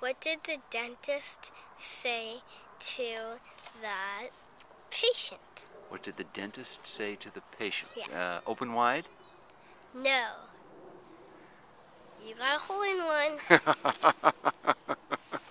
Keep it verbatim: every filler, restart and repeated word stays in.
What did the dentist say to the patient? What did the dentist say to the patient? Yeah. Uh, open wide? No. You got a hole in one.